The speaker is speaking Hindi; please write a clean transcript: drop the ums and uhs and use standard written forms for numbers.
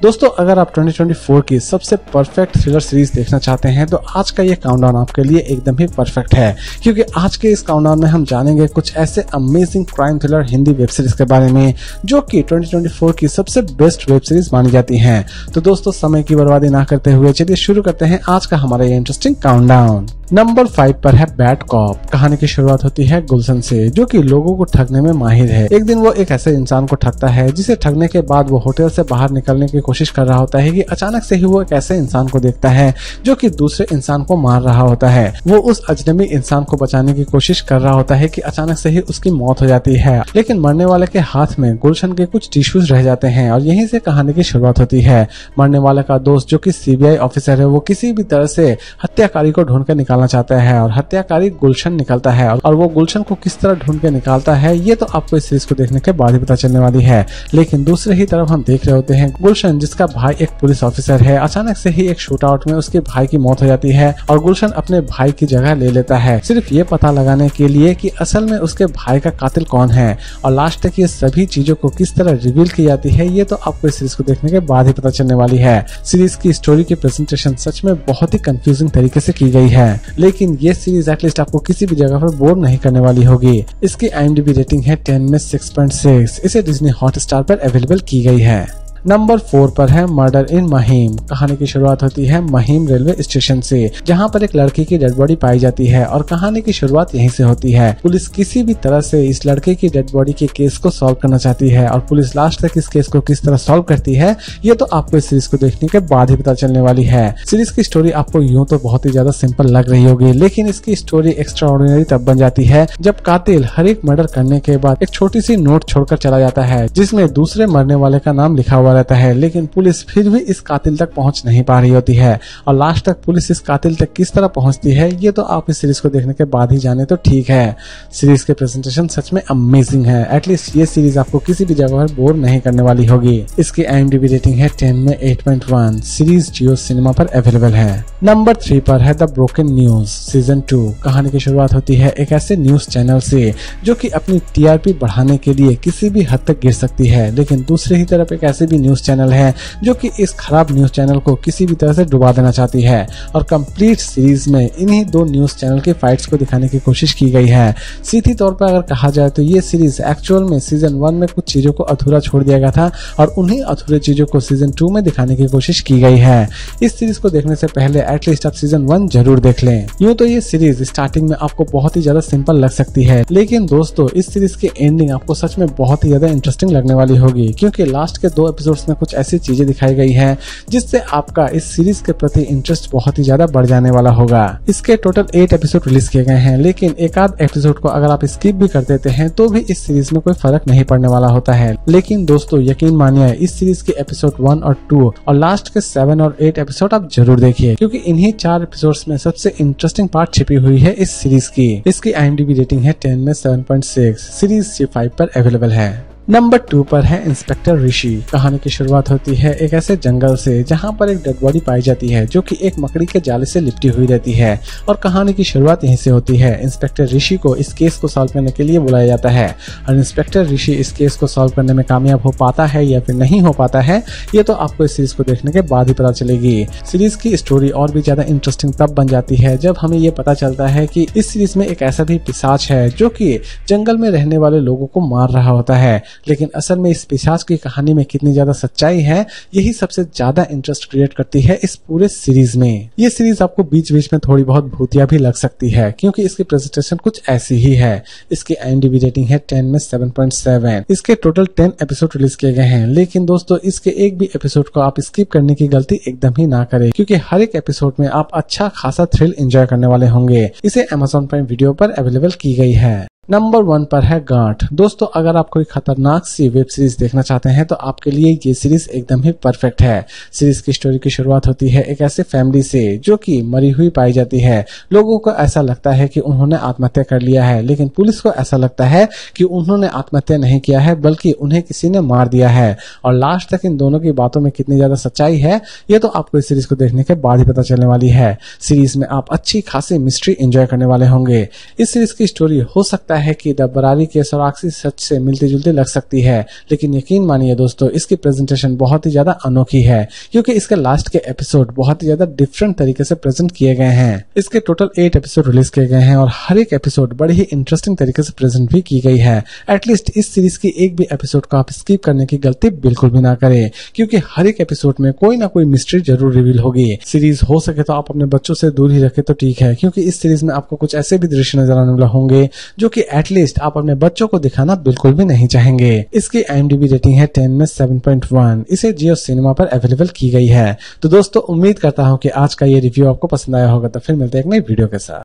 दोस्तों अगर आप 2024 की सबसे परफेक्ट थ्रिलर सीरीज देखना चाहते हैं तो आज का ये काउंटडाउन आपके लिए एकदम ही परफेक्ट है, क्योंकि आज के इस काउंटडाउन में हम जानेंगे कुछ ऐसे amazing crime thriller Hindi web series के बारे में जो कि 2024 की सबसे बेस्ट वेब सीरीज मानी जाती हैं। तो दोस्तों समय की बर्बादी ना करते हुए चलिए शुरू करते हैं आज का हमारा ये इंटरेस्टिंग काउंटडाउन। नंबर 5 पर है बैड कॉप। कहानी की शुरुआत होती है गुलशन से, जो कि लोगों को ठगने में माहिर है। एक दिन वो एक ऐसे इंसान को ठगता है जिसे ठगने के बाद वो होटल से बाहर निकलने की कोशिश कर रहा होता है कि अचानक से ही वो एक ऐसे इंसान को देखता है जो कि दूसरे इंसान को मार रहा होता है। वो उस अजनबी इंसान को बचाने की कोशिश कर रहा होता है कि अचानक से ही उसकी मौत हो जाती है, लेकिन मरने वाले के हाथ में गुलशन के कुछ टिश्यूज रह जाते हैं और यहीं से कहानी की शुरुआत होती है। मरने वाले का दोस्त जो कि सीबीआई ऑफिसर है, वो किसी भी तरह से हत्याकारी को ढूंढ कर निकालना चाहता है और हत्याकारी गुलशन निकलता है और वो गुलशन को किस तरह ढूंढ के निकालता है ये तो आपको इस सीरीज को देखने के बाद ही पता चलने वाली है। लेकिन दूसरे ही तरफ हम देख रहे होते हैं गुलशन, जिसका भाई एक पुलिस ऑफिसर है, अचानक से ही एक शूट आउट में उसके भाई की मौत हो जाती है और गुलशन अपने भाई की जगह ले लेता है, सिर्फ ये पता लगाने के लिए कि असल में उसके भाई का कातिल कौन है। और लास्ट तक ये सभी चीजों को किस तरह रिवील की जाती है ये तो आपको इस सीरीज को देखने के बाद ही पता चलने वाली है। सीरीज की स्टोरी की प्रेजेंटेशन सच में बहुत ही कंफ्यूजिंग तरीके से की गई है, लेकिन ये सीरीज एटलीस्ट आपको किसी भी जगह पर बोर नहीं करने वाली होगी। इसकी IMDb रेटिंग है 10 में 6.6। इसे डिज्नी हॉटस्टार पर अवेलेबल की गई है। नंबर 4 पर है मर्डर इन महिम। कहानी की शुरुआत होती है महिम रेलवे स्टेशन से, जहां पर एक लड़की की डेड बॉडी पाई जाती है और कहानी की शुरुआत यहीं से होती है। पुलिस किसी भी तरह से इस लड़के की डेड बॉडी के केस को सॉल्व करना चाहती है और पुलिस लास्ट तक इस केस को किस तरह सॉल्व करती है ये तो आपको इस सीरीज को देखने के बाद ही पता चलने वाली है। सीरीज की स्टोरी आपको यूं तो बहुत ही ज्यादा सिंपल लग रही होगी, लेकिन इसकी स्टोरी एक्स्ट्राऑर्डिनरी तब बन जाती है जब कातिल हर एक मर्डर करने के बाद एक छोटी सी नोट छोड़कर चला जाता है जिसमें दूसरे मरने वाले का नाम लिखा हुआ रहता है, लेकिन पुलिस फिर भी इस कातिल तक पहुंच नहीं पा रही होती है। और लास्ट तक पुलिस इस कातिल तक किस तरह पहुंचती है ये तो आप इस सीरीज को देखने के बाद ही जाने तो ठीक है। सीरीज के प्रेजेंटेशन सच में अमेजिंग है, एटलीस्ट ये सीरीज आपको किसी भी जगह पर बोर नहीं करने वाली होगी। इसकी IMDb रेटिंग है 10 में 8.1। सीरीज जियो सिनेमा पर अवेलेबल है। नंबर 3 पर है द ब्रोकन न्यूज सीजन 2। कहानी की शुरुआत होती है एक ऐसे न्यूज चैनल से जो कि अपनी TRP बढ़ाने के लिए किसी भी हद तक गिर सकती है, लेकिन दूसरी ही तरफ एक ऐसे भी न्यूज चैनल है जो कि इस खराब न्यूज चैनल को किसी भी तरह से डुबा देना चाहती है। और कंप्लीट सीरीज में इन्हीं दो न्यूज चैनल के फाइट्स को दिखाने की कोशिश की गई है। सीधी तौर पर अगर कहा जाए तो ये सीरीज एक्चुअल में सीजन 1 में कुछ चीजों को अधूरा छोड़ दिया गया था और उन्हीं अधूरे चीजों को सीजन 2 में दिखाने की कोशिश की गई है। इस सीरीज को देखने से पहले एटलीस्ट आप सीजन 1 जरूर देख लें। यूं तो ये सीरीज स्टार्टिंग में आपको बहुत ही ज्यादा सिंपल लग सकती है, लेकिन दोस्तों इस सीरीज की एंडिंग आपको सच में बहुत ही ज्यादा इंटरेस्टिंग लगने वाली होगी, क्योंकि लास्ट के 2 एपिसोड्स में कुछ ऐसी चीजें दिखाई गई है जिससे आपका इस सीरीज के प्रति इंटरेस्ट बहुत ही ज्यादा बढ़ जाने वाला होगा। इसके टोटल 8 एपिसोड रिलीज किए गए हैं, लेकिन एक आध एपिसोड को अगर आप स्किप भी कर देते हैं तो भी इस सीरीज में कोई फर्क नहीं पड़ने वाला होता है। लेकिन दोस्तों यकीन मानिए इस सीरीज के एपिसोड 1 और 2 और लास्ट के 7 और 8 एपिसोड आप जरूर देखिए, क्योंकि इन्हीं 4 एपिसोड्स में सबसे इंटरेस्टिंग पार्ट छिपी हुई है इस सीरीज की। इसकी IMDb रेटिंग है 10 में 7.6। सीरीज G5 पर अवेलेबल है। नंबर 2 पर है इंस्पेक्टर ऋषि। कहानी की शुरुआत होती है एक ऐसे जंगल से जहां पर एक डेड बॉडी पाई जाती है जो कि एक मकड़ी के जाले से लिपटी हुई रहती है और कहानी की शुरुआत यहीं से होती है। इंस्पेक्टर ऋषि को इस केस को सॉल्व करने के लिए बुलाया जाता है और इंस्पेक्टर ऋषि इस केस को सॉल्व करने में कामयाब हो पाता है या फिर नहीं हो पाता है ये तो आपको इस सीरीज को देखने के बाद ही पता चलेगी। सीरीज की स्टोरी और भी ज्यादा इंटरेस्टिंग तब बन जाती है जब हमें ये पता चलता है कि इस सीरीज में एक ऐसा भी पिशाच है जो कि जंगल में रहने वाले लोगों को मार रहा होता है, लेकिन असल में इस पिशाच की कहानी में कितनी ज्यादा सच्चाई है यही सबसे ज्यादा इंटरेस्ट क्रिएट करती है इस पूरे सीरीज में। ये सीरीज आपको बीच बीच में थोड़ी बहुत भूतिया भी लग सकती है, क्योंकि इसकी प्रेजेंटेशन कुछ ऐसी ही है। इसकी IMDb रेटिंग है 10 में 7.7। इसके टोटल 10 एपिसोड रिलीज किए गए हैं, लेकिन दोस्तों इसके एक भी एपिसोड को आप स्किप करने की गलती एकदम ही ना करें, क्योंकि हर एक एपिसोड में आप अच्छा खासा थ्रिल एंजॉय करने वाले होंगे। इसे Amazon प्राइम वीडियो पर अवेलेबल की गई है। नंबर 1 पर है गांठ। दोस्तों अगर आप कोई खतरनाक सी वेब सीरीज देखना चाहते हैं तो आपके लिए ये सीरीज एकदम ही परफेक्ट है। सीरीज की स्टोरी की शुरुआत होती है एक ऐसे फैमिली से जो कि मरी हुई पाई जाती है। लोगों को ऐसा लगता है कि उन्होंने आत्महत्या कर लिया है, लेकिन पुलिस को ऐसा लगता है कि उन्होंने आत्महत्या नहीं किया है बल्कि उन्हें किसी ने मार दिया है। और लास्ट तक इन दोनों की बातों में कितनी ज्यादा सच्चाई है ये तो आपको इस सीरीज को देखने के बाद ही पता चलने वाली है। सीरीज में आप अच्छी खासी मिस्ट्री एंजॉय करने वाले होंगे। इस सीरीज की स्टोरी हो सकता सकता है कि द बरारी केस और आखिरी सच से मिलती जुलती लग सकती है, लेकिन यकीन मानिए दोस्तों इसकी प्रेजेंटेशन बहुत ही ज्यादा अनोखी है, क्योंकि इसके लास्ट के एपिसोड बहुत ही ज्यादा डिफरेंट तरीके से प्रेजेंट किए गए हैं। इसके टोटल 8 एपिसोड रिलीज किए गए हैं और हर एक एपिसोड बड़ी ही इंटरेस्टिंग तरीके से प्रेजेंट भी की गई है। एटलीस्ट इस सीरीज की एक भी एपिसोड को आप स्किप करने की गलती बिल्कुल भी ना करें, क्योंकि हर एक एपिसोड में कोई ना कोई मिस्ट्री जरूर रिवील होगी। सीरीज हो सके तो आप अपने बच्चों से दूर ही रखें तो ठीक है, क्योंकि इस सीरीज में आपको कुछ ऐसे भी दृश्य नजर आने वाले होंगे जो कि एटलीस्ट आप अपने बच्चों को दिखाना बिल्कुल भी नहीं चाहेंगे। इसकी IMDb रेटिंग है 10 में 7.1। इसे जियो सिनेमा पर अवेलेबल की गई है। तो दोस्तों उम्मीद करता हूं कि आज का ये रिव्यू आपको पसंद आया होगा। तो फिर मिलते हैं एक नई वीडियो के साथ।